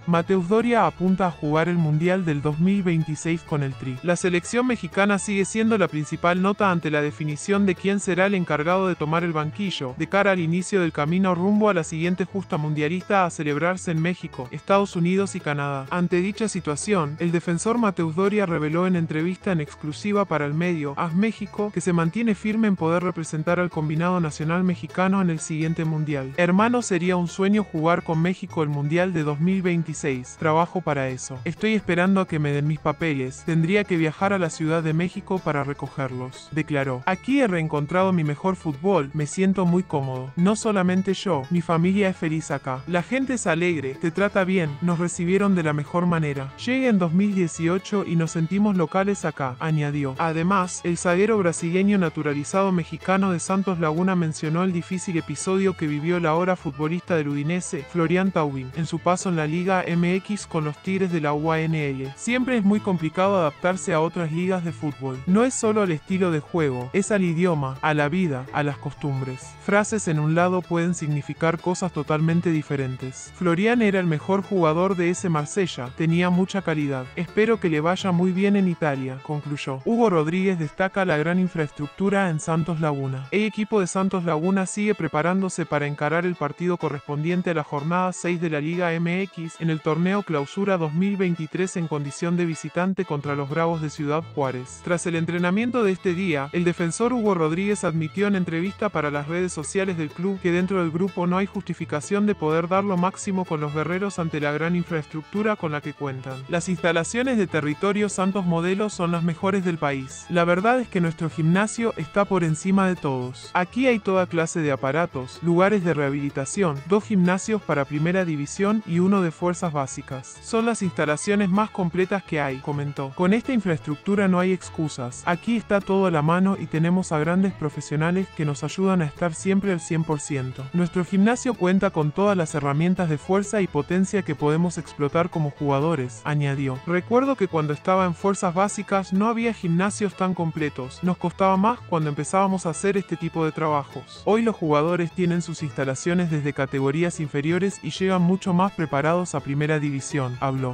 Mateus Doria apunta a jugar el Mundial del 2026 con el Tri. La selección mexicana sigue siendo la principal nota ante la definición de quién será el encargado de tomar el banquillo, de cara al inicio del camino rumbo a la siguiente justa mundialista a celebrarse en México, Estados Unidos y Canadá. Ante dicha situación, el defensor Mateus Doria reveló en entrevista en exclusiva para el medio AS México que se mantiene firme en poder representar al combinado nacional mexicano en el siguiente mundial. Hermano, sería un sueño jugar con México el Mundial de 2026. Trabajo para eso. Estoy esperando a que me den mis papeles. Tendría que viajar a la Ciudad de México para recogerlos, declaró. Aquí he reencontrado mi mejor fútbol, me siento muy cómodo. No solamente yo, mi familia es feliz acá. La gente es alegre, te trata bien, nos recibieron de la mejor manera. Llegué en 2018 y nos sentimos locales acá, añadió. Además, el zaguero brasileño naturalizado mexicano de Santos Laguna mencionó el difícil episodio que vivió el ahora futbolista del Udinese, Florian Thauvin, en su paso en la Liga MX con los Tigres de la UANL. Siempre es muy complicado adaptarse a otras ligas de fútbol. No es solo al estilo de juego, es al idioma, a la vida, a las costumbres. Frases en un lado pueden significar cosas totalmente diferentes. Florian era el mejor jugador de ese Marsella, tenía mucha calidad. Espero que le vaya muy bien en Italia, concluyó. Hugo Rodríguez destaca la gran infraestructura en Santos Laguna. El equipo de Santos Laguna sigue preparándose para encarar el partido correspondiente a la jornada 6 de la Liga MX en el torneo Clausura 2023 en condición de visitante contra los Bravos de Ciudad Juárez. Tras el entrenamiento de este día, el defensor Hugo Rodríguez admitió en entrevista para las redes sociales del club que dentro del grupo no hay justificación de poder dar lo máximo con los guerreros ante la gran infraestructura con la que cuentan. Las instalaciones de Territorio Santos Modelo son las mejores del país. La verdad es que nuestro gimnasio está por encima de todos. Aquí hay toda clase de aparatos, lugares de rehabilitación, 2 gimnasios para primera división y uno de fuerzas básicas. Son las instalaciones más completas que hay, comentó. Con esta infraestructura no hay excusas. Aquí está todo a la mano y tenemos a grandes profesionales que nos ayudan a estar siempre al 100%. Nuestro gimnasio cuenta con todas las herramientas de fuerza y potencia que podemos explotar como jugadores, añadió. Recuerdo que cuando estaba en fuerzas básicas no había gimnasios tan completos. Nos costaba más cuando empezábamos a hacer este tipo de trabajos. Hoy los jugadores tienen sus instalaciones desde categorías inferiores y llegan mucho más preparados a primera división, habló.